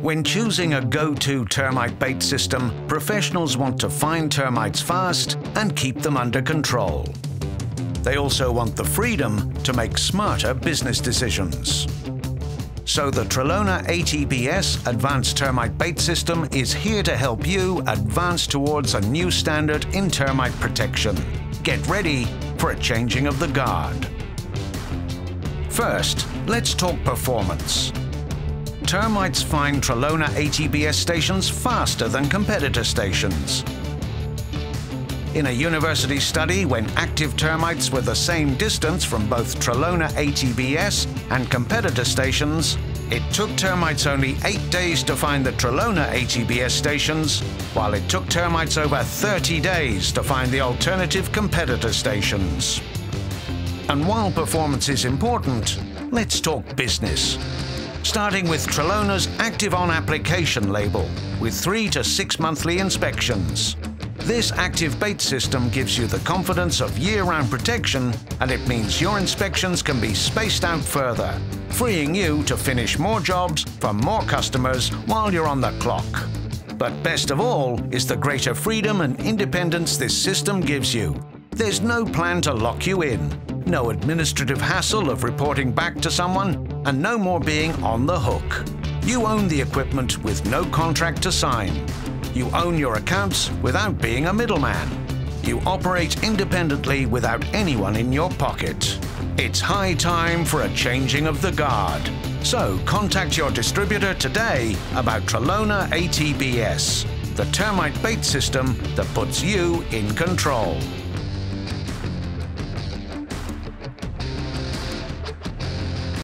When choosing a go-to termite bait system, professionals want to find termites fast and keep them under control. They also want the freedom to make smarter business decisions. So the Trelona ATBS Advance Termite Bait System is here to help you advance towards a new standard in termite protection. Get ready for a changing of the guard. First, let's talk performance. Termites find Trelona ATBS stations faster than competitor stations. In a university study, when active termites were the same distance from both Trelona ATBS and competitor stations, it took termites only 8 days to find the Trelona ATBS stations, while it took termites over 30 days to find the alternative competitor stations. And while performance is important, let's talk business. Starting with Trelona's Active On Application label, with 3 to 6 monthly inspections. This active bait system gives you the confidence of year-round protection, and it means your inspections can be spaced out further, freeing you to finish more jobs for more customers while you're on the clock. But best of all is the greater freedom and independence this system gives you. There's no plan to lock you in, no administrative hassle of reporting back to someone, and no more being on the hook. You own the equipment with no contract to sign. You own your accounts without being a middleman. You operate independently without anyone in your pocket. It's high time for a changing of the guard. So contact your distributor today about Trelona ATBS, the termite bait system that puts you in control.